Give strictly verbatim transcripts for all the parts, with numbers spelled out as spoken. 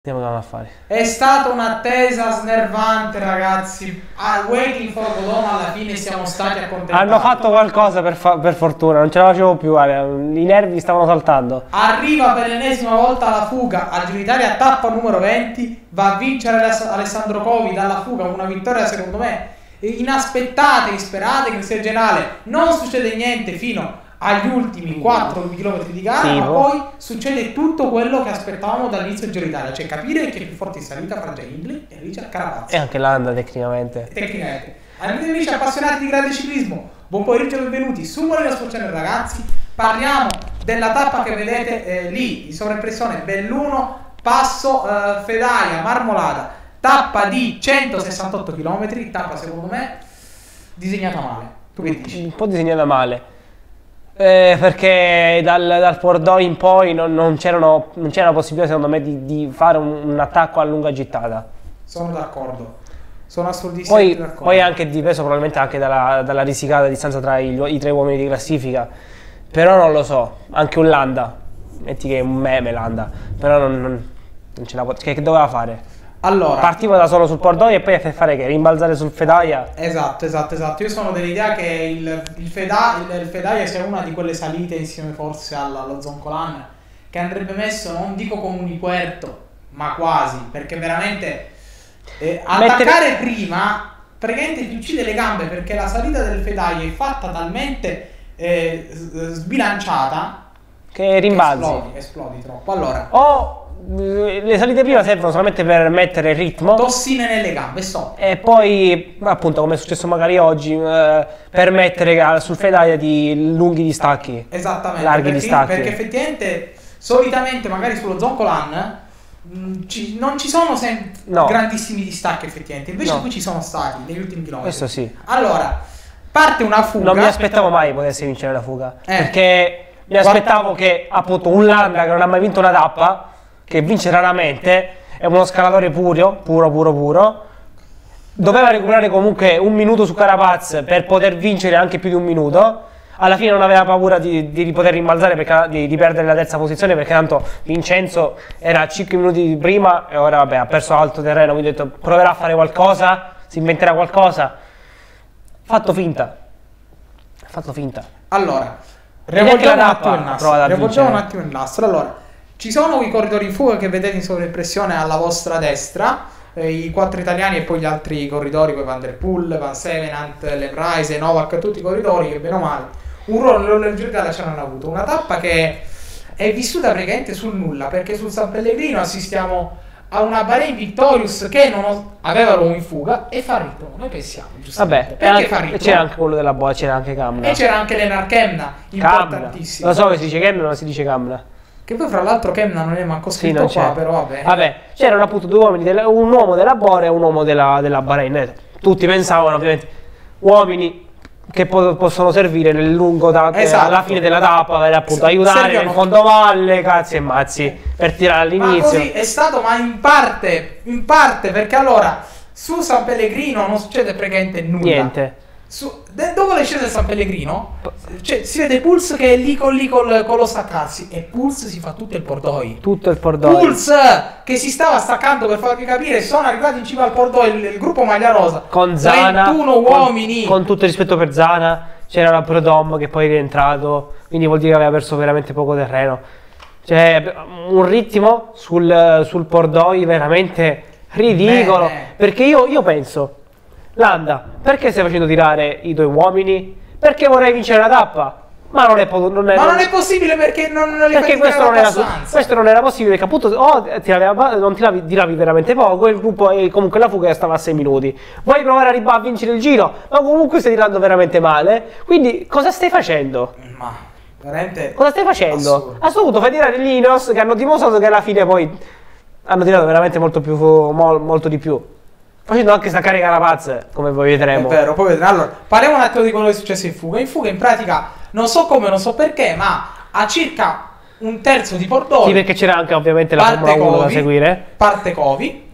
Andiamo a fare. È stata un'attesa snervante, ragazzi. Al Waiting for Godot alla fine siamo stati accontentati. Hanno fatto qualcosa per, fa per fortuna, non ce la facevo più, guarda, i nervi stavano saltando. Arriva per l'ennesima volta la fuga al Giro d'Italia, tappa numero venti, va a vincere Alessandro Covi dalla fuga, una vittoria secondo me inaspettata, insperata, che sia generale. Non succede niente fino agli ultimi quattro chilometri di gara, sì, ma poi succede tutto quello che aspettavamo dall'inizio del Giro d'Italia, cioè capire che è più forte in salita Francia Hindley e Richard Carapaz. E anche Landa tecnicamente. Tecnicamente. Amici amici appassionati di grande ciclismo, buon pomeriggio e benvenuti su Moreno Sport Channel, ragazzi. Parliamo della tappa che vedete eh, lì, in sovraimpressione, Belluno, Passo eh, Fedaia, Marmolada, tappa di centosessantotto chilometri, tappa secondo me disegnata male. Tu che dici? Un po' disegnata male. Eh, perché dal, dal Pordoi in poi non, non c'era la possibilità secondo me di, di fare un, un attacco a lunga gittata. Sono d'accordo, sono assolutamente d'accordo. Poi anche dipeso probabilmente anche dalla, dalla risicata distanza tra i, i tre uomini di classifica, però non lo so, anche un Landa, metti che è un meme Landa, però non, non, non ce la può, che, che doveva fare? Allora, partiva da solo sul Pordoi e poi a fare che? Rimbalzare sul Fedaia? Esatto, esatto, esatto. Io sono dell'idea che il, il, Feda, il, il Fedaia sia una di quelle salite insieme forse alla, allo Zoncolan che andrebbe messo, non dico come un Ipuerto, ma quasi, perché veramente eh, attaccare Mettere... prima praticamente ti uccide le gambe, perché la salita del Fedaia è fatta talmente eh, sbilanciata che rimbalzi, esplodi, esplodi troppo. Allora, o le salite prima servono solamente per mettere il ritmo, tossine nelle gambe, so. E poi appunto, come è successo magari oggi, eh, per mettere sul Fedaia di lunghi distacchi, esattamente, larghi perché, distacchi, perché effettivamente solitamente magari sullo Zoncolan mh, ci, non ci sono no. grandissimi distacchi effettivamente, invece no. qui ci sono stati negli ultimi chilometri. Questo sì. Allora parte una fuga, non mi aspettavo mai potesse vincere la fuga, eh. perché mi aspettavo che appunto un Landa che non ha mai vinto una tappa, che vince raramente, è uno scalatore puro, puro, puro, puro, doveva recuperare comunque un minuto su Carapaz per poter vincere anche più di un minuto. Alla fine non aveva paura di, di poter rimbalzare, perché, di, di perdere la terza posizione, perché tanto Vincenzo era cinque minuti prima e ora vabbè ha perso alto terreno, quindi ho detto proverà a fare qualcosa, si inventerà qualcosa. Fatto finta, fatto finta. Allora, rivolgiamo un attimo il nastro, rivolgiamo un attimo il nastro. Allora, ci sono i corridori in fuga che vedete in sovraimpressione alla vostra destra, eh, i quattro italiani e poi gli altri corridori come Van der Poel, Van Sevenant, Lemraise, Novak, tutti i corridori che bene o male un ruolo nel Giro d'Italia ce l'hanno avuto. Una tappa che è vissuta praticamente sul nulla, perché sul San Pellegrino assistiamo a una Bahrain Victorious che non aveva l'uomo in fuga e fa ritmo. Noi pensiamo giustamente, vabbè, perché fa ritmo? C'era anche quello della boa, c'era anche Kamna, e c'era anche Lennart Kemna, importantissimo. Lo so che si dice Kemna, non si dice Kamna. Che poi fra l'altro Kemna non è manco scritto sì, qua, però vabbè. Vabbè, c'erano appunto due uomini, della, un uomo della Bora e un uomo della, della Bahrain. Tutti pensavano ovviamente uomini che po possono servire nel lungo da, esatto. alla fine della tappa, per appunto aiutare Serviano. nel fondovalle, cazzi e mazzi, per tirare all'inizio. Ma così è stato, ma in parte, in parte, perché allora su San Pellegrino non succede praticamente nulla. Niente. Su, dopo le scese del San Pellegrino cioè, si vede Puls che è lì con, lì col, con lo staccarsi, e Puls si fa tutto il Pordoi, tutto il Pordoi. Puls che si stava staccando, per farvi capire, sono arrivati in cima al Pordoi il, il gruppo maglia rosa con Zana, trentuno uomini, con, con tutto il rispetto per Zana, c'era la Prodom che poi è rientrato, quindi vuol dire che aveva perso veramente poco terreno. Cioè un ritmo sul, sul Pordoi veramente ridicolo. Bene. Perché io, io penso, Landa, perché stai facendo tirare i tuoi uomini? Perché vorrei vincere la tappa? Ma non è, non è, ma non è possibile, perché non, non perché questo non, era, questo non era possibile, perché appunto oh, tiravi, non tiravi, tiravi veramente poco e il gruppo e comunque la fuga stava a sei minuti. Vuoi provare a, a vincere il giro, ma comunque stai tirando veramente male. Quindi cosa stai facendo? Ma veramente cosa stai facendo? Assurdo, fai tirare gli Ineos che hanno dimostrato che alla fine poi hanno tirato veramente molto più mol, molto di più, facendo anche staccare Carapaz, come poi vedremo. È vero, poi vedremo. Allora, parliamo un attimo di quello che è successo in fuga. In fuga, in pratica, non so come, non so perché, ma a circa un terzo di Pordoi. Sì, perché c'era anche ovviamente la Formula uno da seguire. Parte Covi.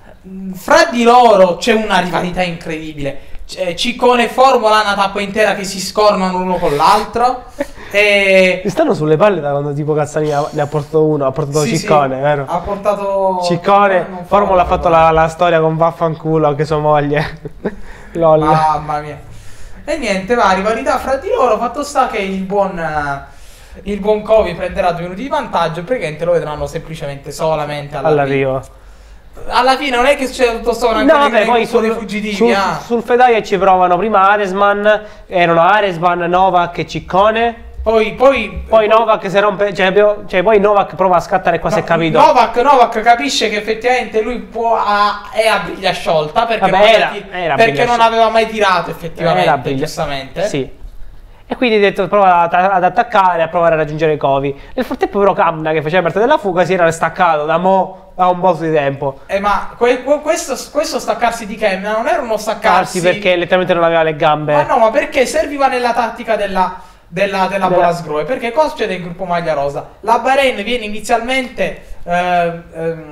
Fra di loro c'è una rivalità incredibile. Ciccone e Formula, una tappa intera che si scornano l'uno con l'altro. E... Mi stanno sulle palle da quando tipo Cazzani ne ha portato uno, ha portato sì, Ciccone, sì, vero? Ha portato... Ciccone, Formula ha fatto la, la storia con vaffanculo anche sua moglie. Lol. Mamma mia. E niente, va, rivalità fra di loro, fatto sta che il buon... Il buon Covi prenderà due minuti di vantaggio e praticamente lo vedranno semplicemente solamente all'arrivo. Alla fine non è che succede tutto sto, no, vabbè, poi sul, fuggitivi, sul, ah. sul Fedaia ci provano prima Aresman, erano Aresman, Novak e Ciccone. Poi, poi, poi Novak si rompe, cioè, cioè poi Novak prova a scattare qua, no, si è capito. Novak, Novak capisce che effettivamente lui può a, è a briglia sciolta perché, vabbè, non, era, ti, era perché non aveva mai tirato effettivamente, era giustamente. Sì. E quindi ha detto prova ad attaccare, a provare a raggiungere Covi. Nel frattempo però Kamna, che faceva parte della fuga, si era staccato da mo a un po' di tempo. Eh ma que questo, questo staccarsi di Kamna non era uno staccarsi perché letteralmente non aveva le gambe. Ma no, ma perché serviva nella tattica della, della, della Bolasgroe? Perché cosa succede in gruppo maglia rosa? La Bahrain viene inizialmente... Eh, ehm,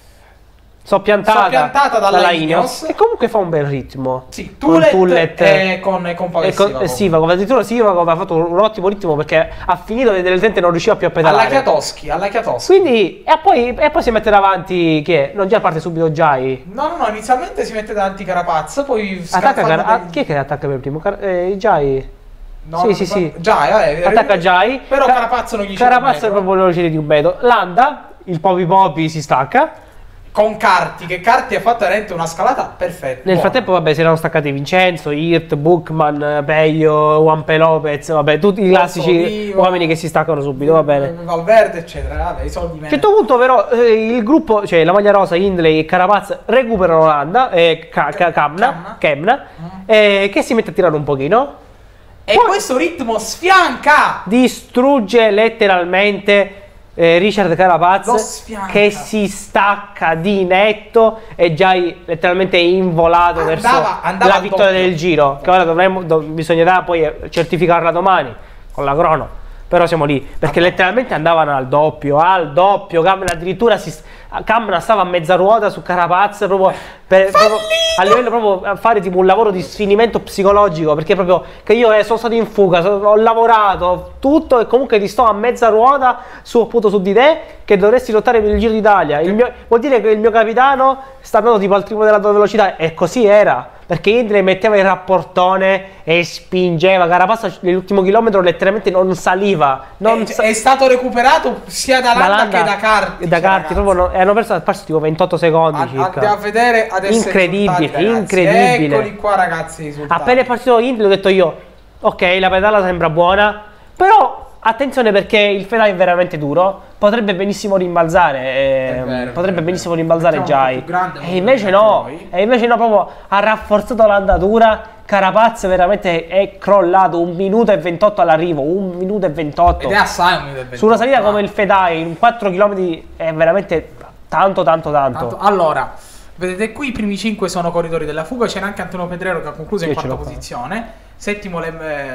Soppiantata, soppiantata dalla, dalla Ineos, e comunque fa un bel ritmo. Sì, Tulet con Tulet e con, con Pavel Sivakov. Sivakov. Addirittura Sivakov ha fatto un, un ottimo ritmo perché ha finito delle tente e non riusciva più a pedalare. Alla Chiatoschi, alla Chiatoschi. Quindi, e poi, e poi si mette davanti, chi è? Non già parte subito Jai? No, no, no, inizialmente si mette davanti Carapaz, poi... Attacca Car del... Chi è che attacca per primo? Car eh, Jai? No, sì, sì, sì. Jai, eh, attacca Jai. Però Car Carapaz non gli c'è Carapaz è proprio velocità di un metro. Landa, il Popi Popi si stacca. Con Carti, che Carti ha fatto veramente una scalata perfetta. Nel frattempo, vabbè, si erano staccati Vincenzo, Hirt, Bookman, Peio, Juanpe Lopez, vabbè, tutti i classici Vivo, uomini che si staccano subito, va bene. Valverde, eccetera, vabbè, i soldi meno. A un certo punto, però, eh, il gruppo, cioè la maglia rosa, Hindley e Carapaz recuperano Landa, eh, Kamna, Kemna, mm. eh, che si mette a tirare un pochino. E poi questo ritmo sfianca! Distrugge letteralmente. Eh, Richard Carapaz che si stacca di netto e già letteralmente involato andava, verso andava la vittoria del giro, che ora dovremmo, do, bisognerà poi certificarla domani con la crono, però siamo lì perché ah, letteralmente andavano al doppio, al doppio. Kamna addirittura si, Kamna stava a mezza ruota su Carapaz proprio, per, proprio a livello proprio a fare tipo un lavoro di sfinimento psicologico, perché proprio che io eh, sono stato in fuga, so, ho lavorato tutto e comunque ti sto a mezza ruota su, appunto, su di te che dovresti lottare per il Giro d'Italia. Vuol dire che il mio capitano sta andando tipo al triplo della tua velocità, e così era. Perché Hindley metteva il rapportone e spingeva. Carapaz nell'ultimo chilometro letteralmente non saliva. Non è, sa è stato recuperato sia da Landa, da Landa che da Carti. Da Carti, proprio no, hanno perso, perso tipo ventotto secondi. Andiamo a vedere adesso. Incredibile, incredibile. Eccoli qua, ragazzi. Risultati. Appena è partito Hindley ho detto io, ok, la pedala sembra buona, però attenzione perché il Fedai è veramente duro. Potrebbe benissimo rimbalzare, eh, vero, potrebbe benissimo rimbalzare Jai. E invece no, e invece no, proprio ha rafforzato l'andatura. Carapaz veramente è crollato un minuto e ventotto all'arrivo, un minuto e ventotto. Ed è assai un minuto e ventotto. Su una salita come il Fedai, in quattro chilometri è veramente tanto, tanto, tanto. tanto. Allora, vedete qui i primi cinque sono corridori della fuga, c'è anche Antonio Pedrero che ha concluso in quarta posizione. Settimo, le,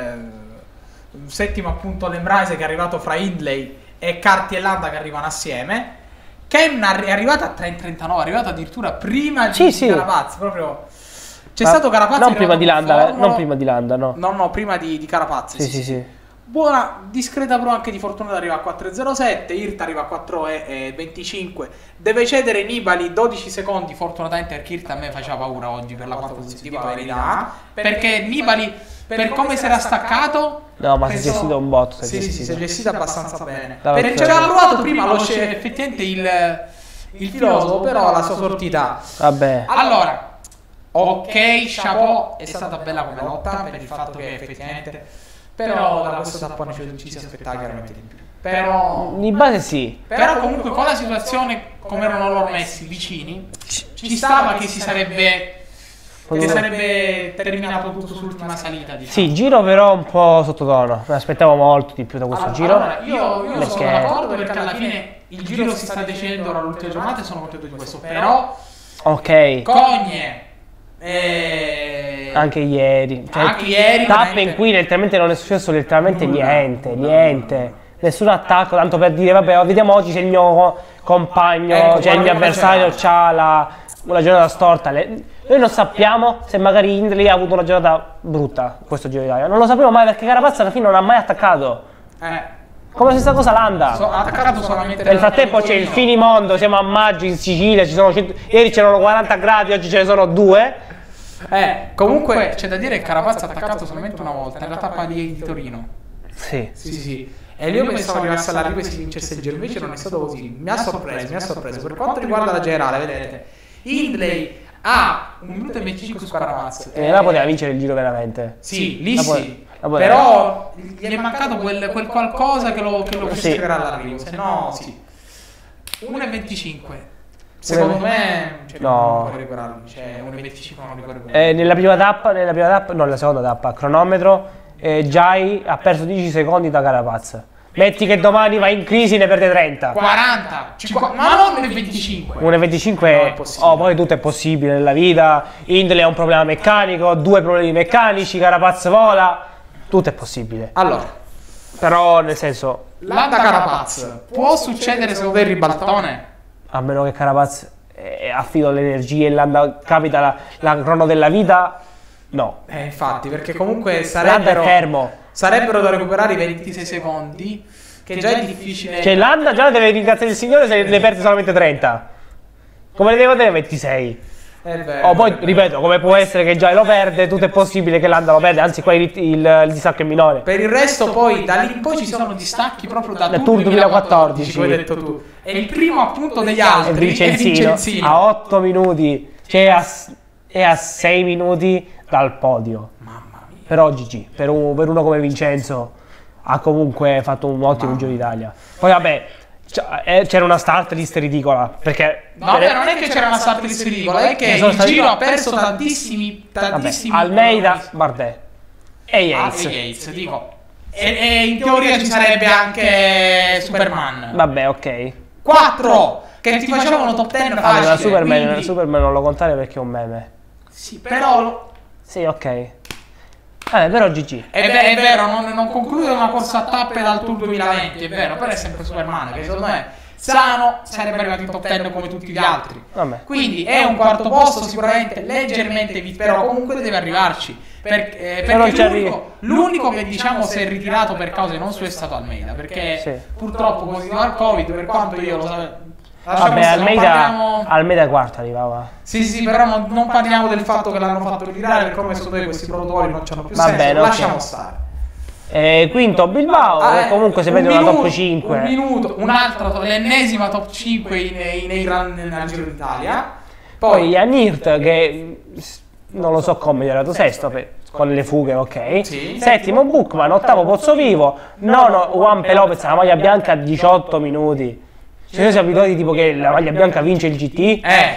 eh, settimo appunto Lemraise che è arrivato fra Hindley e Carti e Landa che arrivano assieme. Kemna è arrivato a tre trentanove, è arrivato addirittura prima sì, di sì. Carapaz, proprio c'è stato Carapaz non prima di Landa, non prima di Landa, no. No, no, prima di, di Carapaz. Sì, sì, sì, sì. Buona, discreta pro anche di Fortunato, arriva a quattro zero sette, Hirt arriva a quattro venticinque, deve cedere Nibali dodici secondi, fortunatamente perché Hirt a me faceva paura oggi per la quarta posizione di verità, perché Nibali per come si era staccato. No, ma si è gestito un botto. Sì, sì, si è gestito abbastanza bene. Dava perché c'era provato prima lo effettivamente il, il filosofo, però la sua sortita. Vabbè. Allora, ok, chapeau, è stata bella come lotta per il fatto che effettivamente, però da questo tappone ci si aspettava chiaramente di più. Però di base sì. Però comunque con la situazione come erano loro messi vicini, ci stava che si sarebbe che sarebbe terminato tutto sull'ultima salita, diciamo. Sì, giro però un po' sottotono. Mi aspettavo molto di più da questo allora, giro. Allora, io, io perché... sono d'accordo perché alla fine il giro si sta decidendo ora l'ultima giornata e sono contento di questo. Però ok. Cogne e... anche ieri. Cioè, anche ieri. Tappe in cui letteralmente non è successo letteralmente nulla, niente, nulla, niente. Nulla. Nessun attacco, tanto per dire vabbè, vediamo oggi se il mio compagno, ecco, cioè il mio avversario ha la, una giornata storta. Le, noi non sappiamo se magari Hindley ha avuto una giornata brutta questo Giro d'Italia. Non lo sapremo mai perché Carapaz alla fine non ha mai attaccato. Eh. Come stessa cosa Landa. So, ha attaccato solamente. Nel frattempo c'è il finimondo, siamo a maggio in Sicilia, ci sono cento... ieri c'erano quaranta gradi, oggi ce ne sono due. Eh, comunque c'è da dire che Carapaz ha attaccato solamente una volta, nella tappa di, di Torino. Sì. Sì, sì, sì. E io pensavo arrivasse all'arrivo e si vincesse il giro, invece non è stato così. Mi ha sorpreso, mi ha sorpreso. Per quanto riguarda la generale, vedete, Hindley ha un minuto e venticinque su Carapaz. E là poteva vincere il giro veramente. Sì, lì la sì. Poi, però gli è mancato quel, quel qualcosa che lo, che lo costringerà sì. all'arrivo, se no sì. uno e venticinque. Secondo me cioè, no. non puoi recuperarlo, cioè uno e venticinque non li puoi eh, nella prima tappa, nella prima tappa, no, nella seconda tappa, cronometro, eh, Jai ha perso dieci secondi da Carapaz. Metti che domani va in crisi, ne perde trenta. quaranta, cinquanta, ma non uno e venticinque. uno e venticinque, no, oh, poi tutto è possibile nella vita. Hindley ha un problema meccanico, due problemi meccanici, Carapaz vola, tutto è possibile. Allora, però nel senso, Landa Carapaz, può succedere secondo te il ribaltone? A meno che Carapaz eh, affido le energie e Landa capita la, la crono della vita, no. Eh, infatti, perché comunque sarebbero, fermo. sarebbero da recuperare i ventisei secondi, che già è difficile. Cioè Landa già deve ringraziare il Signore se ne perde solamente trenta. Come ne devo avere ventisei? È vero, oh, poi ripeto, come può essere che già lo perde, tutto è possibile che Landa lo perde, anzi qua il, il, il distacco è minore. Per il resto poi da lì in poi ci sono distacchi proprio da Tour, Tour duemilaquattordici, come hai detto tu. E il primo appunto degli altri è Vincenzino, è Vincenzino. A otto minuti, cioè a, è a sei minuti dal podio. Mamma mia. Però G G, per, un, per uno come Vincenzo ha comunque fatto un ottimo Mamma. Giro d'Italia. Poi vabbè, c'era una start list ridicola, perché no, beh, non è che c'era una start list ridicola, è che il stati... giro ha perso tantissimi tantissimi vabbè, Almeida, Bardet e Yates. Ah, e Yates, dico. E, e in teoria ci sarebbe anche Superman. Vabbè, ok. quattro che ti facevano top dieci facile. Allora, Superman, quindi... Superman non lo contare perché è un meme. Sì, però sì, ok. Eh, però G G. È, ver- è vero, non, non conclude una corsa a tappe dal Tour duemilaventi, è vero, però è sempre Superman, che secondo me sano sarebbe arrivato in top dieci come tutti gli altri. Vabbè. Quindi è un quarto posto sicuramente leggermente vit, però comunque deve arrivarci. Per, eh, perché l'unico, l'unico che diciamo si è ritirato per cause non sue è stato Almeida, perché sì. purtroppo positivo al Covid, per quanto io lo sapevo. Vabbè, Almeida, parliamo... Almeida quarta arrivava. Sì, sì, però non, non parliamo del fatto che l'hanno fatto ritirare, perché come secondo me questi protocolli non c'hanno più Va senso, bene, lasciamo okay. stare. Eh, quinto Bilbao, ah, eh, comunque si vede una top cinque. Un minuto, un'altra, l'ennesima top cinque in, in, nei Gran nel Giro d'Italia. Poi, Poi Janhirt che non lo so come è arrivato sesto per, con le fughe, ok. Sì. Settimo Buchmann, ottavo Pozzovivo, nono Juan Pelopez, la maglia bianca a diciotto minuti. Ci siamo abituati tipo che la maglia bianca vince il G T. Eh,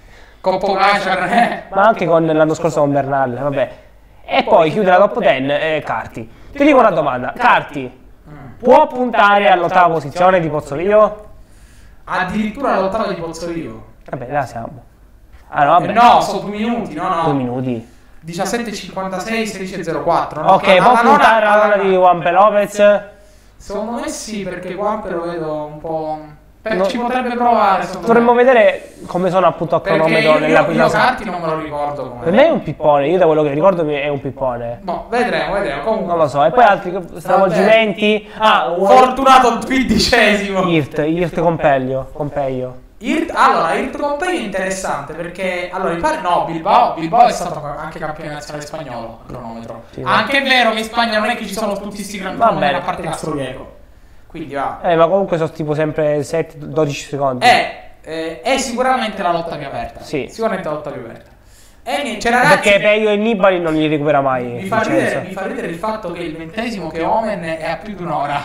con Pogacar, eh. Ma anche con l'anno scorso con Bernal, vabbè. E poi chiude la top dieci, eh, Carti. Ti dico una domanda, Carti mm. può puntare all'ottava posizione di Pozzovivo? Addirittura all'ottava di Pozzovivo? Vabbè, là siamo. Ah no, vabbè. Eh no, sono due minuti, no, no. Due minuti. diciassette cinquantasei, sedici zero quattro. No? Ok, può puntare alla nona di Juan Pelopez? Secondo me sì, perché Juan lo vedo un po'... No, ci potrebbe provare. Dovremmo me. vedere come sono appunto a cronometro io, nella prima Carti non me lo ricordo come. Per me è un pippone, io da quello che ricordo è un pippone. Boh, vedremo, vedremo. Comunque non lo so. E poi altri stravolgimenti. Ah, fortunato quindicesimo. Irt, Irt Compeglio, Compeglio. Irt, allora, Irt Compeglio è interessante perché allora mi pare no, Bilbao, Bilbao è stato anche campione nazionale spagnolo a cronometro. Sì, anche è vero che in Spagna non è che ci sono tutti questi grandi cronometri a parte Castrovieco. Quindi va. Eh, ma comunque sono tipo sempre sette dodici secondi. Eh, eh, è sicuramente la lotta più aperta. Sì. Sicuramente la lotta più aperta. E niente, cioè, ragazzi, perché Peio e Nibali non li recupera mai. Mi fa, ridere, mi fa ridere il fatto che il ventesimo che Omen è a più di un'ora.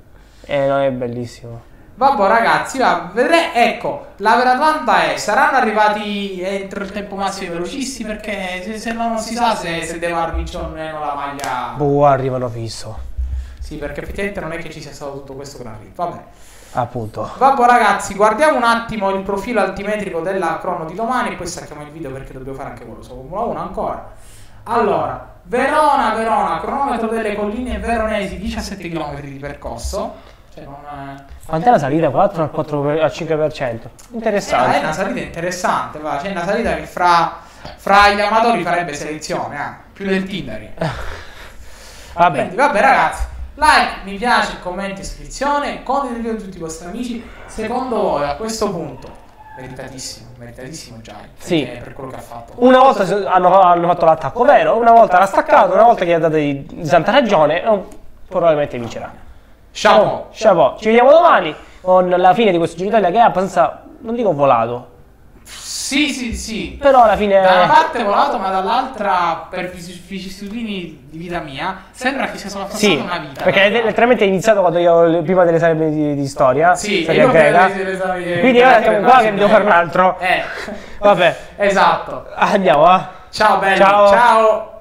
Eh, non è bellissimo. Vabbè ragazzi, va, vedremo. Ecco, la vera domanda è: saranno arrivati entro il tempo massimo velocisti? Perché se, se non si sa se, se devono vincere o meno la maglia. Boh, arrivano fisso. Sì, perché effettivamente non è che ci sia stato tutto questo che arriva. Vabbè. Appunto. Vabbè ragazzi, guardiamo un attimo il profilo altimetrico della crono di domani e poi stacchiamo il video perché dobbiamo fare anche quello su Formula uno ancora. Allora, Verona, Verona, cronometro delle colline veronesi, diciassette chilometri di percorso. Cioè non è... Quant'è la salita? quattro al quattro al cinque per cento. Interessante. Eh, è una salita interessante, va. C'è una salita che fra, fra gli amatori farebbe selezione, eh. Più del Tinder. Vabbè. Quindi, vabbè ragazzi. Like, mi piace, commenti, iscrizione, condividete con tutti i vostri amici. Secondo voi a questo punto meritatissimo, meritatissimo Giai, sì, per quello che ha fatto. Una volta hanno, hanno fatto l'attacco vero, una volta l'ha staccato, una volta gli ha dato di, di santa ragione, probabilmente vincerà. Ciao, ciao, ci vediamo domani con la fine di questo Giro d'Italia che è abbastanza, non dico volato. Sì, sì, sì. Però alla fine... Da una parte è volato, ma dall'altra, per vicissitudini di vita mia, sembra che sia solo passata sì, una vita. Perché letteralmente è iniziato quando io, prima dell'esame di, di storia. Sì, storia greca. Quindi ora siamo qua che mi devo fare un altro. Eh. Vabbè. Esatto. Andiamo, va. Ciao, belli. Ciao. Ciao.